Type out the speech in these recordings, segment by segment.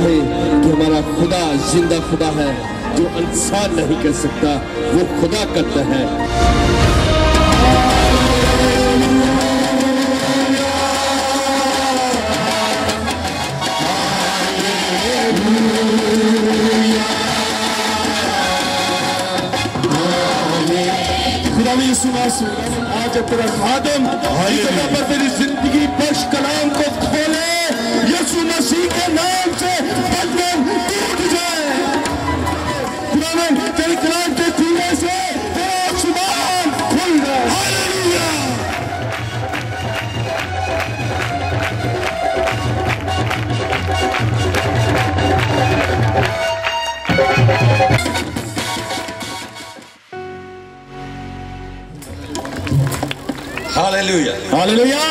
है कि हमारा खुदा जिंदा खुदा है, जो इंसान नहीं कर सकता वो खुदा करता है। आज तेरा खादम पर तेरी जिंदगी बख्श कलाम को खोले, यीशु मसीह के नाम से बंधन टूट जाए। खुदावंद तेरे कलाम के खुलने से तेरा आसमान खुल जाए। Hallelujah. Hallelujah. Hallelujah.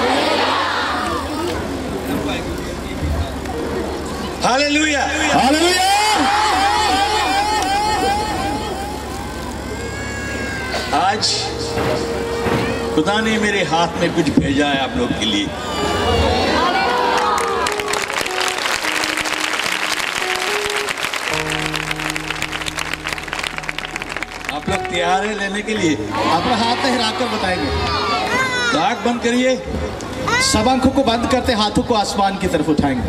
Hallelujah. Hallelujah. आज खुदा ने मेरे हाथ में कुछ भेजा है आप लोग के लिए। आप लोग तैयार है लेने के लिए? अपना हाथ हिलाकर बताएंगे। आँख बंद करिए, सब आंखों को बंद करते हाथों को आसमान की तरफ उठाएंगे।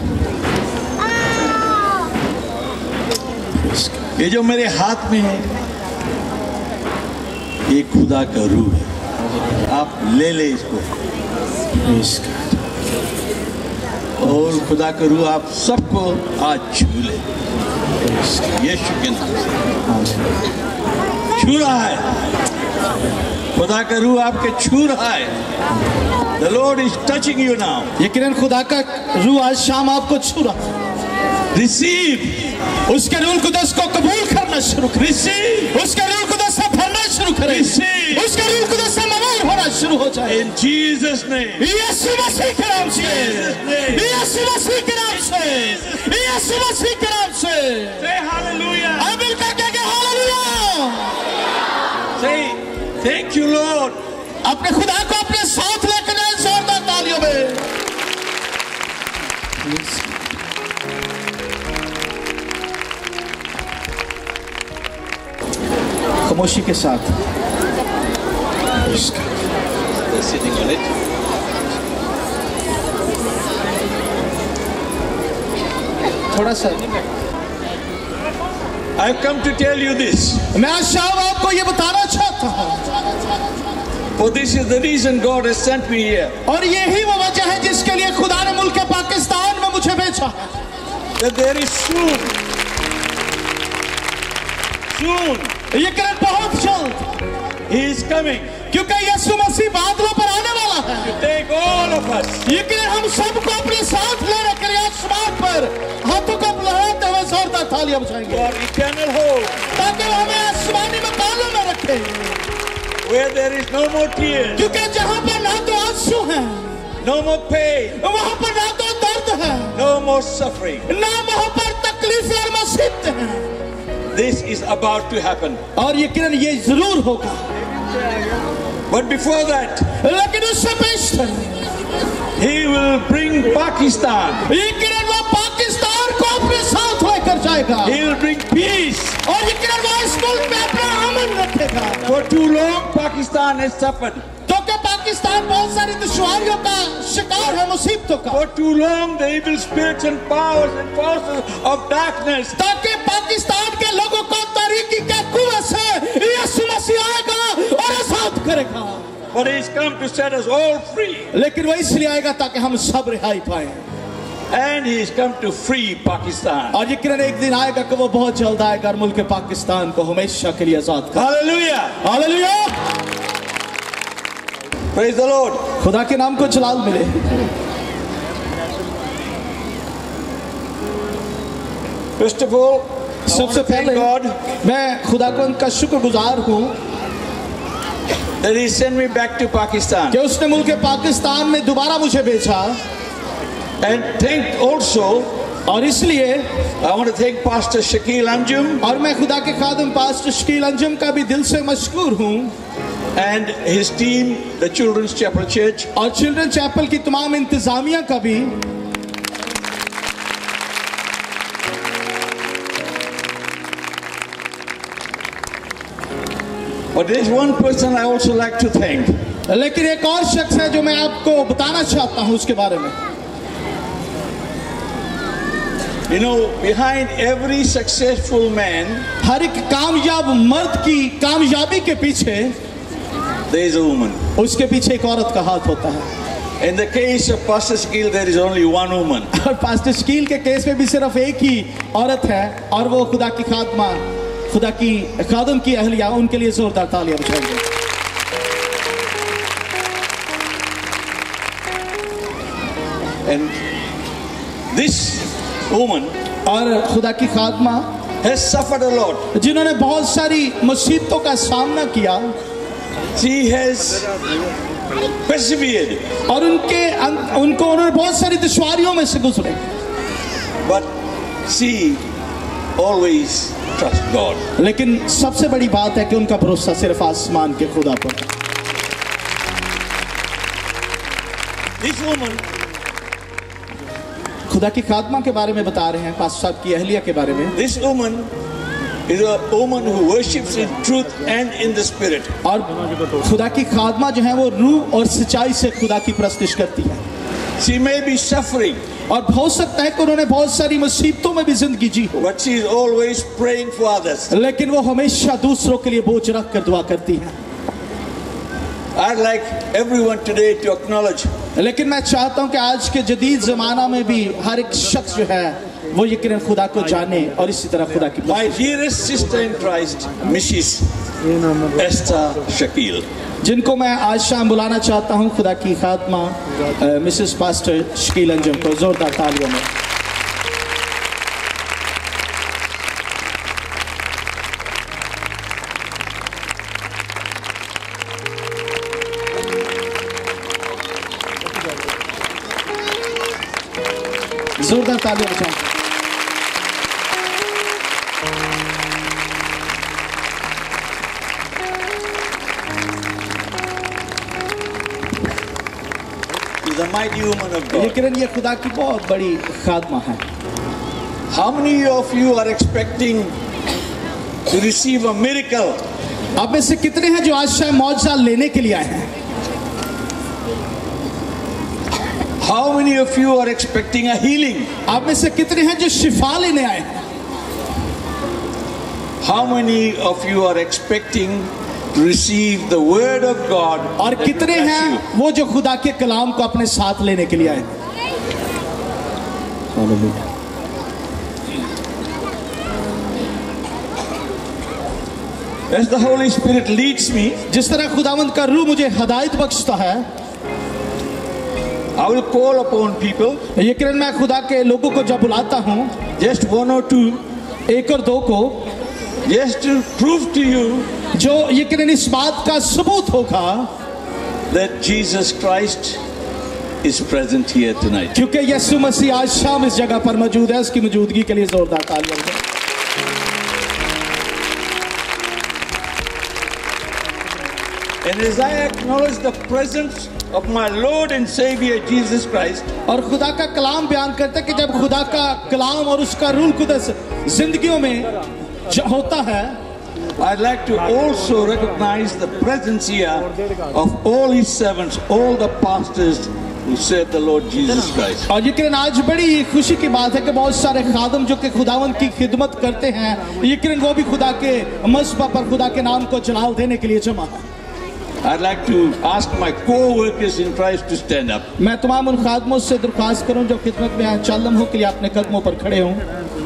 ये जो मेरे हाथ में है ये खुदा का रूह है, आप ले ले इसको। और खुदा का रूह आप सबको आज छू ले, यीशु के नाम से छू रहा है। खुदा का रूह आपके छू रहा है। The Lord is touching you now. यकीनन खुदा का रूह आज शाम आपको छू रहा है। Receive. उसके रूह कुदस को कबूल करना शुरू करें। Receive. उसके रूह कुदस से भरना शुरू करें। Receive. उसके रूह कुदस से मवार होना शुरू हो जाए। In Jesus' name. यीशु मसीह के नाम से। यीशु मसीह के नाम से। यीशु मसीह के नाम से। Say hallelujah. अब मिलकर कहेंगे hallelujah. Say thank you Lord. अपने खुदा को अपने साथ लेकर जाए जोरदार तालियों में। खामोशी के साथ Sitting on it. थोड़ा सा I've come to tell you this. मैं आज शाम आपको ये बताना चाहता हूँ। For this is the reason God has sent me here. और यही वो वजह है जिसके लिए खुदा ने मुल्क पाकिस्तान में मुझे भेजा। That there is soon. ये करन बहुत जल्द He is coming. क्योंकि यीशु मसीह बादलों पर आने वाला है। To take all of us. ये करन हम सबको अपने साथ लेने के लिए आसमान पर हाथों को लहराते हुए जोरदार तालियां बजाएंगे। For eternal hope. ताकि वो हमें आसमानी मकानों में रखे। Where there is no more tears. क्योंकि जहाँ पर ना तो आंसू हैं, no more pain. वहाँ पर ना तो दर्द है, no more suffering. ना वहाँ पर तकलीफें और मुसीबतें हैं। This is about to happen. और यकीनन ये जरूर होगा। But before that, लेकिन उससे पहले He will bring Pakistan. यकीनन वो पाकिस्तान को अपने साथ लेकर जाएगा। He will bring peace. और यकीनन वो इस मुल्क में अपना अमन रखेगा। For too long, Pakistan has suffered. तो क्या पाकिस्तान बहुत सारी दुश्वारियों का शिकार है, मुसीबतों का। For too long, the evil spirits and powers and forces of darkness. ताकि पाकिस्तान के लोगों को तारीकी के कुएं से यीशु मसीह आएगा और आजाद करेगा। But He has come to set us all free. लेकिन वो इसलिए आएगा ताकि हम सब रिहाई पाएं। And He has come to free Pakistan. और यकीनन एक दिन आएगा कि वो बहुत जल्द आएगा और मुल्क पाकिस्तान को हमेशा के लिए आजाद करेगा। Hallelujah. Hallelujah. Praise the Lord. खुदा के नाम को जलाल मिले। First of all, सबसे पहले मैं खुदा को उनका शुक्रगुजार हूँ that He sent me back to Pakistan. कि उसने मुल्क पाकिस्तान में दोबारा मुझे भेजा। And thank also, और इसलिए I want to thank Pastor Shakeel Anjum. और मैं खुदा के खादिम पास्टर शकील अंजुम का भी दिल से मशकूर हूँ। And his team, the Children's Chapel Church. और चिल्ड्रन चैपल की तमाम इंतजामिया का भी। But there is one person I also like to thank. लेकिन एक और शख्स है जो मैं आपको बताना चाहता हूं उसके बारे में. You know, behind every successful man, हर एक कामयाब मर्द की कामयाबी के पीछे there is a woman. उसके पीछे एक औरत का हाथ होता है. In the case of Pastor Shakeel, there is only one woman. और पास्टर शकील के केस में भी सिर्फ एक ही औरत है और वो खुदा की खादमा, खुदा की खादम की अहलिया. उनके लिए जोरदार तालियां बजाएंगे. And this woman और खुदा की खादमा has suffered a lot. जिन्होंने बहुत सारी मुसीबतों का सामना किया, She has persevered. और उन्होंने बहुत सारी दुश्वारियों में से गुजरे. But she always trusts God. लेकिन सबसे बड़ी बात है कि उनका भरोसा सिर्फ आसमान के खुदा पर है. This woman, खुदा की खादमा के बारे में बता रहे हैं, पास्टर साहब की अहलिया के बारे में. this woman is a woman who worships in truth and in the spirit. और खुदा की खादमा जो है वो रूह और सच्चाई से खुदा की प्रस्तुति करती है. She may be suffering, और हो सकता है कि उन्होंने बहुत सारी मुसीबतों में भी जिंदगी जी हो, but she is always praying for others. लेकिन वो हमेशा दूसरों के लिए बोझ रख कर दुआ करती है. I'd like everyone today to acknowledge लेकिन मैं चाहता हूं कि आज के जदीद जमाना में भी हर एक शख्स जो है वो यकीनन खुदा को जाने और इसी तरह खुदा की my dearest sister in Christ, Mrs. Rev.Shakeel. जिनको मैं आज शाम बुलाना चाहता हूं, खुदा की खात्मा मिसेस पास्टर शकील अंजुम को जोरदार तालियों में. जोरदार तालियां बजाएं. She's a mighty woman of God. लेकिन ये खुदा की बहुत बड़ी खादमा है. How many of you are expecting to receive a miracle? आप में से कितने हैं जो आज शाम मौजज़ा लेने के लिए आए हैं? How many of you are expecting a healing? आप में से कितने हैं जो शिफा लेने आए हैं? How many of you are expecting to receive the word of God? और कितने हैं वो जो खुदा के कलाम को अपने साथ लेने के लिए आए हैं? As the Holy Spirit leads me, जिस तरह खुदावंद का रूह मुझे हदायत बख्शता है, I will call upon people. यकीनन मैं खुदा के लोगों को जब बुलाता हूँ, Just one or two, एक और दो को, just to prove to you जो यकीनन इस बात का सबूत होगा that Jesus Christ is present here tonight. क्योंकि यीशु मसीह आज शाम इस जगह पर मौजूद है. उसकी मौजूदगी के लिए जोरदार तालियां बजाएं. And as I acknowledge the presence of my Lord and Savior Jesus Christ, और खुदा का कलाम बयान करता है कि जब खुदा का कलाम और उसका रूह कुदस जिंदगियों में होता है, I'd like to also recognize the presence here of all His servants, all the pastors who serve the Lord Jesus Christ. और यकीनन आज बड़ी खुशी की बात है कि बहुत सारे खादम जो कि खुदावंद की खिदमत करते हैं, यकीनन वो भी खुदा के मज़हब पर खुदा के नाम को जलाल देने के लिए जमा है. I'd like to ask my co-workers in Christ to stand up. मैं तमाम उन खादमों से दरख्वास्त करूं जो खिदमत में हैं, चंद लम्हों के लिए अपने कदमों पर खड़े हों.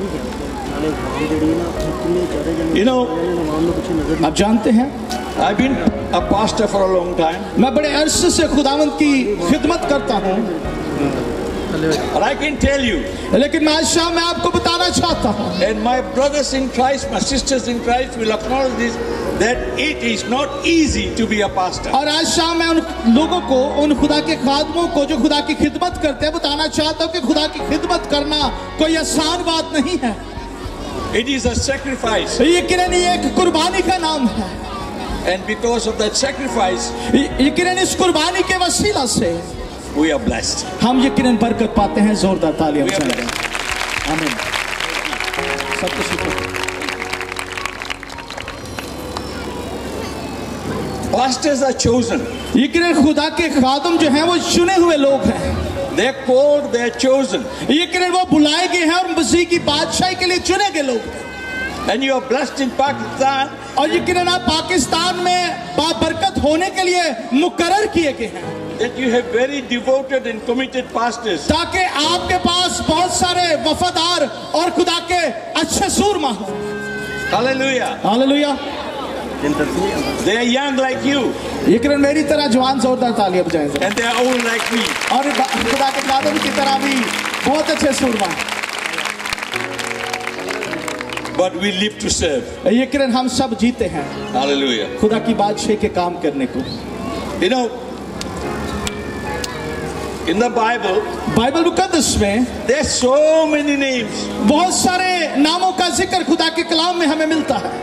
You know, आप जानते हैं I've been a pastor for a long time, मैं बड़े अरसे से खुदावंद की खिदमत करता हूं, but I can tell you, लेकिन मैं आज शाम मैं आपको बताना चाहता हूं, and my brothers in Christ, my sisters in Christ will acknowledge this, that it is not easy to be a pastor. और आज शाम मैं उन लोगों को, उन खुदा के खादमों को जो खुदा की खिदमत करते हैं, बताना चाहता हूं कि खुदा की खिदमत करना कोई आसान बात नहीं है. It is a sacrifice, यकीनन ये एक कुर्बानी का नाम है, and because of that sacrifice, यकीनन इस कुर्बानी के वसीला से we are blessed. हम यकीनन बरकत पाते हैं. जोरदार तालियां We are बजाएं. blessed. आमीन. सबको pastors are chosen. यकीनन खुदा के खादम जो हैं वो चुने हुए लोग हैं. They're called, they're chosen. यकीनन वो बुलाए गए हैं और मसीह की बादशाही के लिए चुने गए लोग हैं. And you are blessed in Pakistan. और यकीनन आप पाकिस्तान में बाबरकत होने के लिए मुकर्रर किए गए हैं. That you have very devoted and committed pastors. ताकि आपके पास बहुत सारे वफादार और खुदा के अच्छे सूरमा हो. Hallelujah. Hallelujah. They are young like you. यकीनन मेरी तरह जवान जोरदार तालियां बजाएं. And they are old like me. और खुदा के खादम की तरह भी बहुत अच्छे सूरमा. But we live to serve. यकीनन हम सब जीते हैं. Hallelujah. खुदा की बादशाही के काम करने को. You know, in the Bible, Bible मुकद्दस में there are so many names. बहुत सारे नामों का जिक्र खुदा के कलाम में हमें मिलता है.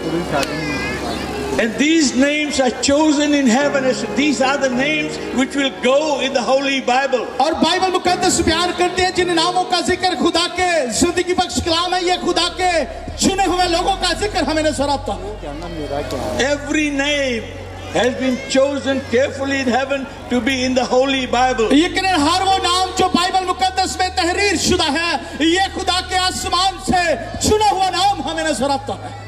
And these names are chosen in heaven. These are the names which will go in the Holy Bible. और बाइबल मुकद्दस बयान करते हैं जिन नामों का जिक्र खुदा के जिंदगी बख्श कलाम है, ये खुदा के चुने हुए लोगों का जिक्र हमें नजर आता है. Every name has been chosen carefully in heaven to be in the Holy Bible. यकीनन हर वो नाम जो बाइबल मुकद्दस में तहरीर शुदा है, ये खुदा के आसमान से चुना हुआ नाम हमें नजर आता है.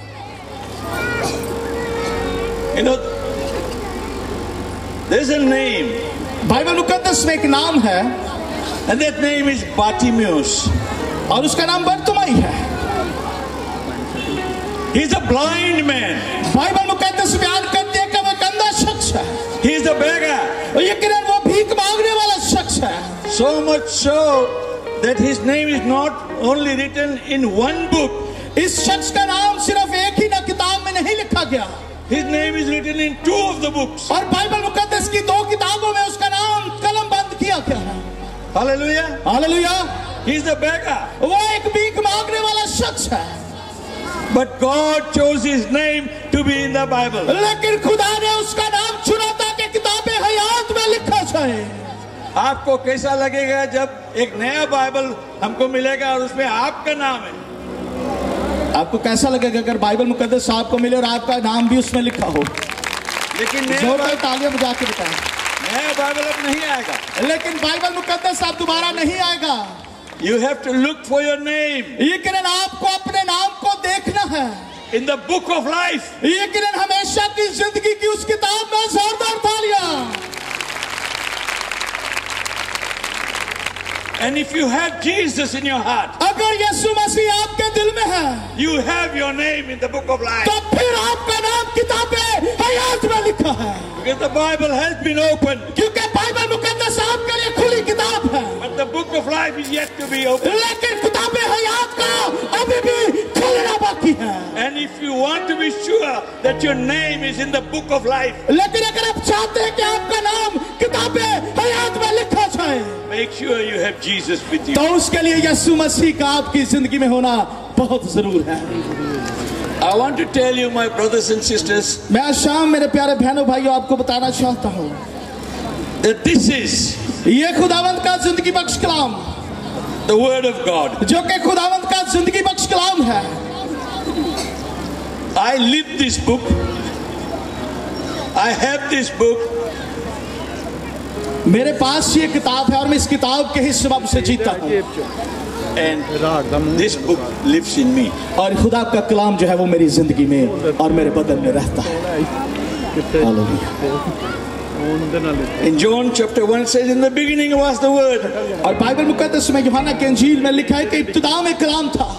You know, there's a name. Bible मुकद्दस में एक नाम है. And that name is Bartimaeus. और उसका नाम बर्तुमाई है. He's a blind man. Bible मुकद्दस बयान करते हैं कि वो अंधा शख्स है. He's a beggar. यकीनन वो भीख मांगने वाला शख्स है. So much so that his name is not only written in one book. इस शख्स का नाम सिर्फ एक ही ना किताब में नहीं लिखा गया. His name is written in 2 of the books. और बाइबल मुकद्दस की 2 किताबों में उसका नाम कलम बंद किया गया है. Hallelujah. Hallelujah. He's a beggar. वो एक भीख मांगने वाला शख्स है. But God chose his name to be in the Bible. लेकिन खुदा ने उसका नाम चुना था कि किताबे हयात में लिखा जाए. आपको कैसा लगेगा जब एक नया बाइबल हमको मिलेगा और उसमें आपका नाम है? आपको कैसा लगेगा अगर बाइबल मुकद्दस आपको मिले और आपका नाम भी उसमें लिखा हो? लेकिन जोरदार तालियां बजा के बताएं. नया बाइबल अब नहीं आएगा. लेकिन बाइबल मुकद्दस अब दोबारा नहीं आएगा. You have to look for your name. यकीनन आपको अपने नाम को देखना है. In the book of life. यकीनन हमेशा की जिंदगी की उस किताब में जोरदार तालियां. And if you have Jesus in your heart, अगर यीशु मसीह आपके दिल में है, you have your name in the book of life. तो फिर आपका नाम किताबे हयात में लिखा है. Because the Bible has been opened. क्योंकि बाइबल मुकद्दस आपके लिए खुली किताब है. But the book of life is yet to be opened. लेकिन किताबे हयात का अभी भी खोलना बाकी है. And if you want to be sure that your name is in the book of life, लेकिन अगर आप चाहते हैं कि आपका नाम किताबे हयात में लिखा जाए, make sure you have Jesus with you. तो उसके लिए यीशु मसीह का आपकी जिंदगी में होना बहुत जरूर है. I want to tell you, my brothers and sisters, मैं आज शाम मेरे प्यारे बहनों भाइयों आपको बताना चाहता हूँ that this is ये खुदावंद का जिंदगी बख्श कलाम, the word of God. जो कि खुदावंद का जिंदगी बख्श कलाम है. I live this book. I have this book. मेरे पास ये किताब है और मैं इस किताब के ही सबब से जीता हूँ. And this book lives in me. और खुदा का कलाम जो है वो मेरी जिंदगी में और मेरे बदन में रहता है. In John chapter 1 says, in the beginning was the word. और बाइबल मुकद्दस में यूहन्ना के इंजील में लिखा है कि इब्तिदा में कलाम था.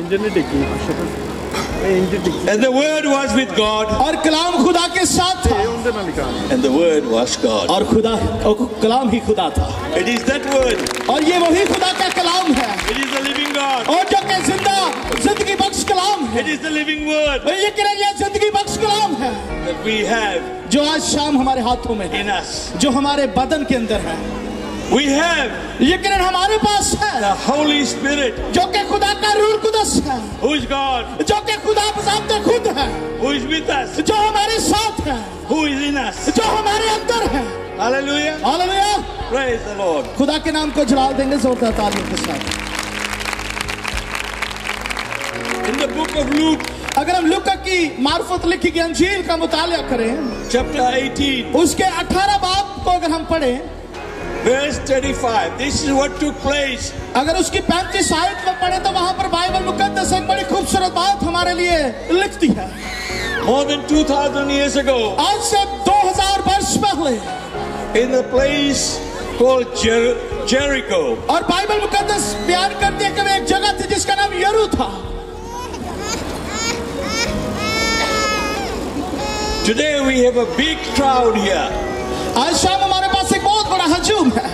And the word was with God. और कलाम खुदा के साथ था. And the word was God. और खुदा कलाम ही खुदा था. It is that word. और ये वही खुदा का कलाम है. It is the living God. और जो कि जिंदगी बख्श कलाम है. It is the living word. ये जिंदगी बख्श कलाम है that we have जो आज शाम हमारे हाथों में है, in us. जो हमारे बदन के अंदर है. We have यकीनन हमारे पास है the Holy Spirit, जो कि खुदा का रूह कुदस है, who is God, जो कि खुदा ज़ाते खुद है, who is with us, जो हमारे साथ है, who is in us. जो हमारे अंदर है. Hallelujah. Hallelujah. Praise the Lord. खुदा के नाम को जलाल देंगे जोरदार तालियों के साथ. In the book of Luke, अगर हम लूका की मार्फत लिखी गई अंजील का मुताला करें, chapter 18, उसके 18 बाब को अगर हम पढ़ें, verse 35, this is what took place. अगर उसकी 35 आयत में पढ़े तो वहां पर बाइबल मुकद्दस एक बड़ी खूबसूरत बात हमारे लिए लिखती है। More than 2,000 years ago, आज से 2000 वर्ष पहले, in the place called Jericho, और बाइबल मुकद्दस बयान करती है कि एक जगह थी जिसका नाम यरू था। today we have a big crowd here. आज शाम हमारे पास एक बहुत बड़ा हजूम है।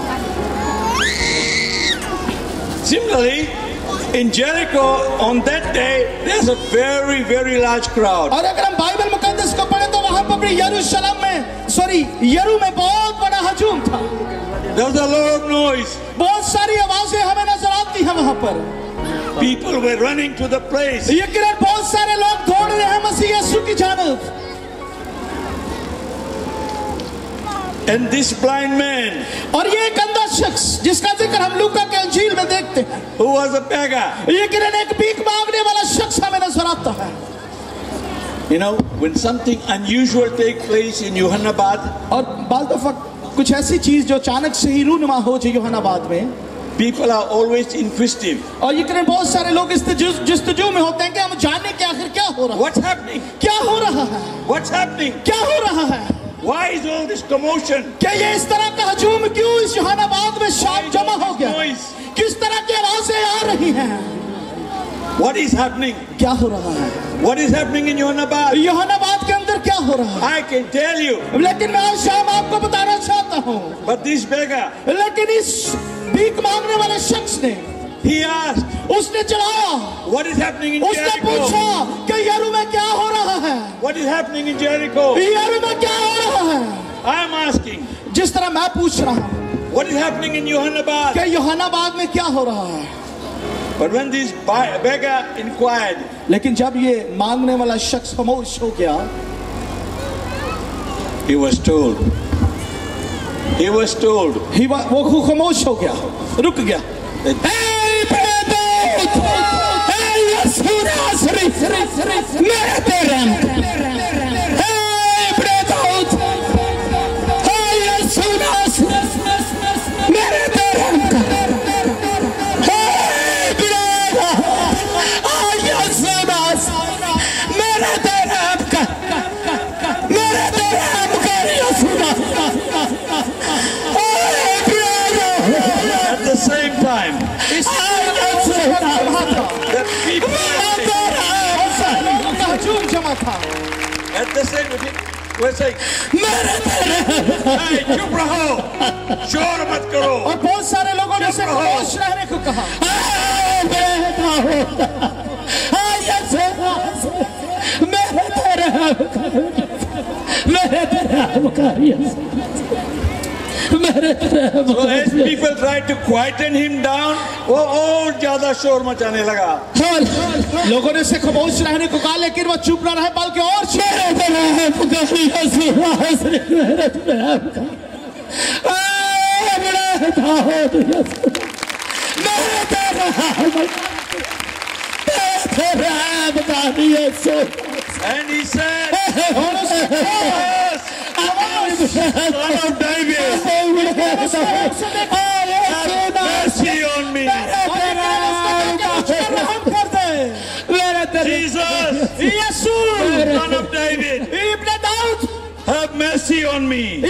Similarly, in Jericho on that day, there's a very, very large crowd. और अगर हम बाइबल मुकद्दस को पढ़े तो वहां पर भी यरू में बहुत बड़ा हजूम था। There was a lot of noise. बहुत सारी आवाजें हमें नजर आती हैं वहां पर। People were running to the place. यकीनन बहुत सारे लोग दौड़ रहे हैं मसीह यीशु की जानब। And this blind man, और ये एक अंधा शख्स जिसका जिक्र हम लूका के अंजील में देखते हैं, who was a beggar. यकीनन एक भीख मांगने वाला शख्स हमें नजर आता है। You know, when something unusual takes place in Johannabad, और बाल दफा कुछ ऐसी चीज जो अचानक से ही रूनुमा हो जाए योहानाबाद में, people are always inquisitive. और यकीनन बहुत सारे लोग जिस्तजू में होते हैं कि हम जाने के आखिर क्या हो रहा है। What's happening? क्या हो रहा है? What's happening? क्या हो रहा है? Why is all this commotion? क्या ये इस तरह का हजूम क्यों इस योहानाबाद में शाम जमा हो गया? Noise. किस तरह की आवाजें आ रही हैं? What is happening? क्या हो रहा है? What is happening in Johannabad? योहानाबाद के अंदर क्या हो रहा है? I can tell you. लेकिन मैं आज शाम आपको बताना चाहता हूँ। But this beggar, लेकिन इस भीख मांगने वाले शख्स ने, he asked, उसने चलाया, what is happening in उसने Jericho? पूछा कि यरू में क्या हो रहा है? What is happening in Jericho? यरू में क्या हो रहा है? I am asking, जिस तरह मैं पूछ रहा हूँ what is happening in Johannabad? कि योहानाबाद में क्या हो रहा है? But when this beggar inquired, लेकिन जब ये मांगने वाला शख्स खामोश हो गया, he was told, वो खामोश हो गया, रुक गया। at the same time, that people at the same time, we're saying, hey, चुप रहो, शोर मत करो। और बहुत सारे लोगों ने उसे खामोश रहने को कहा। So as people tried to quieten him down, वो और ज्यादा शोर मचाने लगा। लोगों ने उसे खामोश रहने को कहा, लेकिन वो चुप न रहे बल्कि और And he said, Son of David, have mercy on me. Jesus, Son of David, have mercy on me.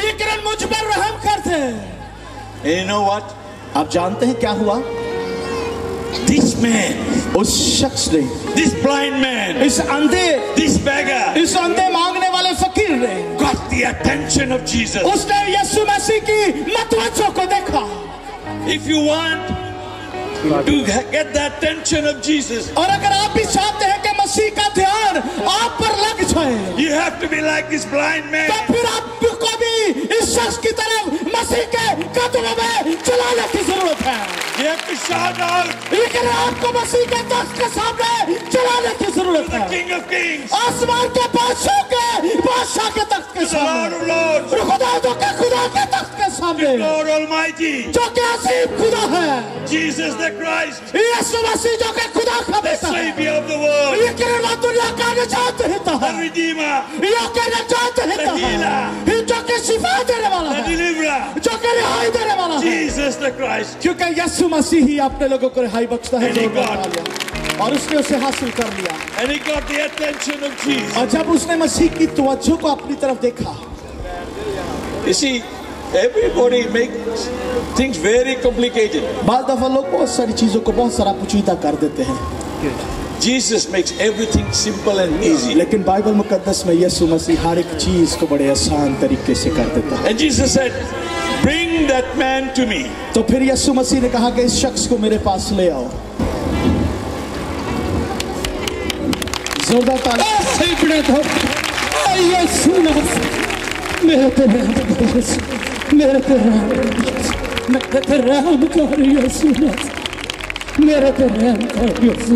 And you know what? आप जानते हैं क्या हुआ? This man, उस शख्स ने, this blind man, इस अंधे, this beggar, इस अंधे मांगने वाले फकीर ने got the attention of Jesus. उसने यीशु मसीह की मतवजह को देखा। If you want to get the attention of Jesus, और अगर आप भी चाहते हैं कि मसीह का ध्यान आप पर लग जाए, you have to be like this blind man. तो फिर आपको भी इस शख्स की तरफ मसीह के कदमों में चलाने की जरूरत है। You have to shout out, लेकिन आपको मसीह के तख्त के सामने चलाने की जरूरत the है। King of Kings, आसमान के बादशाह के तख्त के the Lord सामने, of Lords, खुदा के तख्त के सामने, Lord Almighty, जो कि असीम खुदा है, Jesus the Christ, यीशु मसीह जो कि खुदा का the बेटा है, Savior of the world. लेकिन वो दुनिया निजात देता है, Redeemer, यो के निजात देता है, जो के शिफा देने वाला the है, Deliverer, जो के रिहाई देने वाला है। Jesus the Christ. क्योंकि यीशु मसीह ही अपने लोगों को रिहाई बख्शता है। And he got- और उसने उसे हासिल कर लिया। And he got the attention of Jesus. और जब उसने मसीह की तवज्जो को अपनी तरफ देखा, You see, everybody makes things very complicated. बाल दफा लोग बहुत सारी चीजों को बहुत सारा पुचीदा कर देते हैं, Jesus makes everything simple and easy. लेकिन बाइबल मुकद्दस में यीशु मसीह हर एक चीज को बड़े आसान तरीके से कर देता है। And Jesus said, bring that man to me. तो फिर यीशु मसीह ने कहा कि इस शख्स को मेरे पास ले आओ। जोरदार ताली। यीशु मेरे पे रहम कर, मेरे पे रहम कर यीशु, मेरे पे रहम कर यीशु।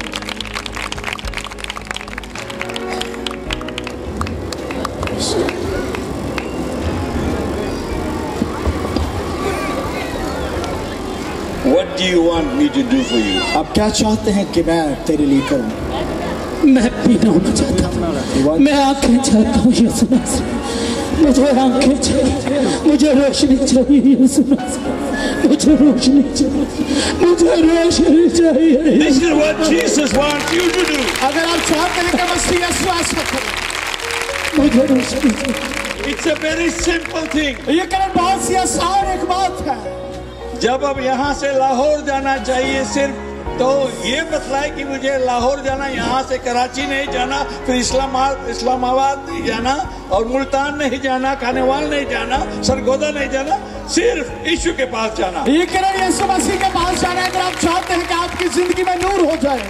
What do you want me to do for you? आप क्या चाहते हैं कि मैं तेरे लिए करूं? मैं पीना होना चाहता हूँ, मैं आंखें चाहता हूँ यीशु मसीह, मुझे आंखें चाहिए, मुझे रोशनी चाहिए यीशु मसीह, मुझे रोशनी चाहिए, मुझे रोशनी चाहिए। This is what Jesus wants you to do. अगर आप चाहते हैं कि मसीह यीशु ऐसा करे, मुझे रोशनी चाहिए। It's a very simple thing. ये करना बहुत सी आसान एक बात है। जब अब यहाँ से लाहौर जाना चाहिए सिर्फ, तो ये बतलाए कि मुझे लाहौर जाना, यहाँ से कराची नहीं जाना, फिर इस्लामाबाद नहीं जाना, और मुल्तान नहीं जाना, खानेवाल नहीं जाना, सरगोदा नहीं जाना, सिर्फ यीशु के पास जाना। ये किरण यीशु मसीह के पास जाना है। अगर आप चाहते हैं कि आपकी जिंदगी में नूर हो जाए,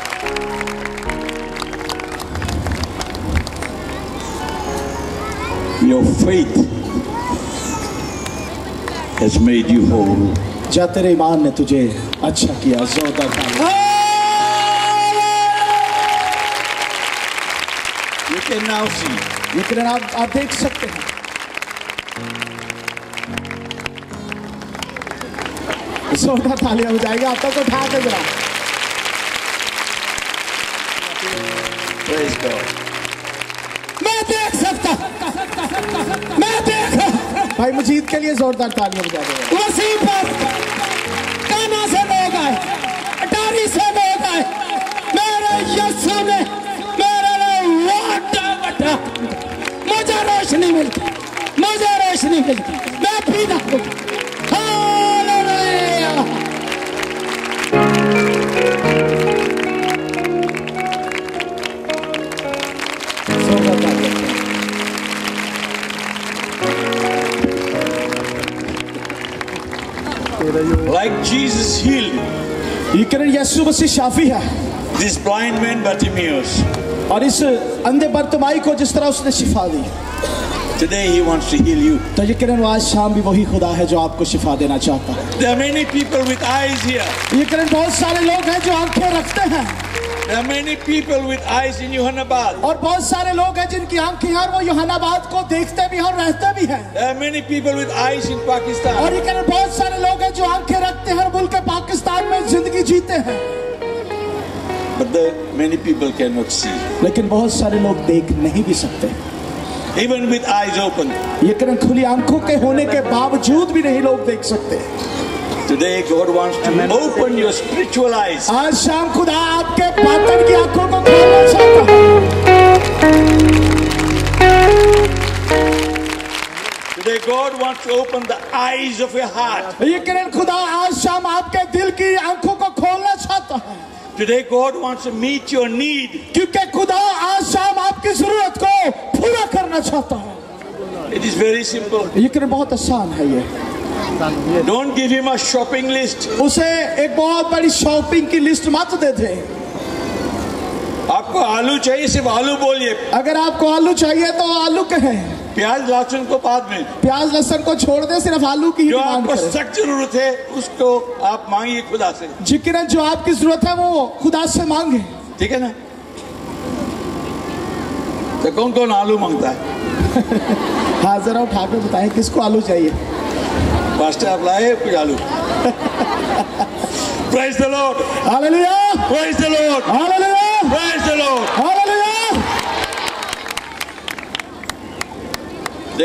Your faith has made you whole. जा तेरे ईमान ने तुझे अच्छा किया। जोरदार ताली। You can now see. ये किरण आप देख सकते हैं। जोरदार तालियां हो जाएगी। आप तक उठा के जरा। Praise God. मैं देख सकता, मैं देख। भाई मजीद के लिए जोरदार तालियां बजा दो। वसीम पर काना से लोग आए, अटारी से लोग आए, मेरे यीशु ने मेरे लिए वाटा, मुझे रोशनी मिलती, मुझे रोशनी मिलती, मैं पीना हूँ। हालेलुया। जोरदार तालियां। Like Jesus healed ये किरण यीशु मसीह शाफी है। this blind man Bartimaeus, और इस अंधे बर्तिमाई को जिस तरह उसने शिफा दी, today he wants to heal you. तो ये किरण आज शाम भी वही खुदा है जो आपको शिफा देना चाहता है। There are many people with eyes here. ये किरण बहुत सारे लोग हैं जो आंखें रखते हैं, There are many people with eyes in Johannabad. और बहुत सारे लोग हैं जिनकी आंखें हैं और वो यूहन्नाबाद को देखते भी हैं और रहते भी हैं। There are many people with eyes in Pakistan. और ये किरण बहुत सारे लोग हैं जो आंखें रखते हैं और मुल्क पाकिस्तान में जिंदगी जीते हैं, But many people cannot see. लेकिन बहुत सारे लोग देख नहीं भी सकते। Even with eyes open. ये किरण खुली आंखों के होने के बावजूद भी नहीं लोग देख सकते। Today God wants to open your spiritual eyes. आज शाम खुदा आपके बातन की आंखों को खोलना चाहता है। Today God wants to open the eyes of your heart. ये किरण खुदा आज शाम आपके दिल की आंखों को खोलना चाहता है। Today God wants to meet your need. क्योंकि खुदा आज शाम आपकी जरूरत को पूरा करना चाहता है। It is very simple. ये किरण बहुत आसान है। ये Don't give him a shopping list. उसे एक बहुत बड़ी शॉपिंग की लिस्ट मत दे दे। आपको आलू चाहिए, सिर्फ आलू बोलिए। अगर आपको आलू चाहिए तो आलू कहें, प्याज लहसुन को बाद में। प्याज लहसुन को छोड़ दे, सिर्फ आलू की ही जो डिमांड आपको करें। सख्त जरूरत है उसको आप मांगिए खुदा से। जिक्र जो आपकी जरूरत है वो खुदा से मांगे, ठीक है ना? तो कौन कौन आलू मांगता है? हाँ जरा उठा के बताएं किसको आलू चाहिए। पास्टर आप लाए कुछ आलू? Praise the Lord. Hallelujah, Praise the Lord. Hallelujah, Praise the Lord. Hallelujah.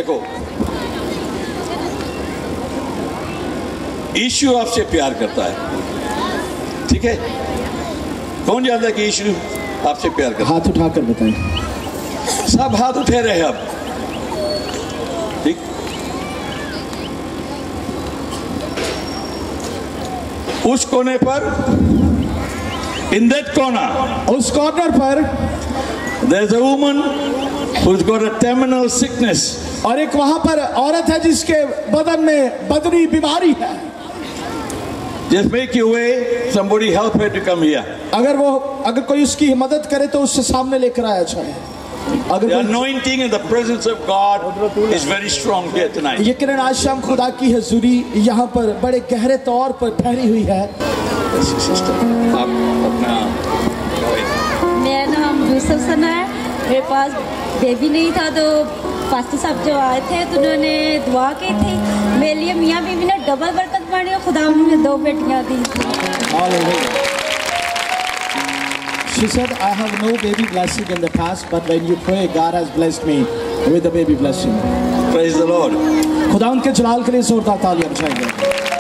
देखो, यीशु आपसे प्यार करता है, ठीक है? कौन जानता है कि यीशु आपसे प्यार करता है? हाथ उठाकर बताएं। सब हाथ उठे रहे अब, ठीक? उस कोने पर, इन दैट कॉर्नर, उस कॉर्नर पर there is a woman who's got a terminal sickness. और एक वहां पर औरत है जिसके बदन में बदनी बीमारी है। Just make your way, somebody help her to come here. अगर कोई उसकी मदद करे तो उससे सामने लेकर आया जाए। The anointing and the presence of God is very strong here tonight. यकीनन आज शाम खुदा की हजूरी यहाँ पर बड़े गहरे तौर पर फैली हुई है। आप अपना, मेरा नाम यूसुफ सना है। मेरे पास बेबी नहीं था तो पास्टर साहब जो आए थे तो उन्होंने दुआ की थी मेरे लिए, मियाँ बीवी ने डबल बरकत मांगी और खुदा मुझे 2 बेटियाँ दी। She said, I have no baby blessing in the past, but when you pray, God has blessed me with a baby blessing. Praise the Lord. खुदा उनके जलाल के लिए जोरदार तालियां बजाएंगे।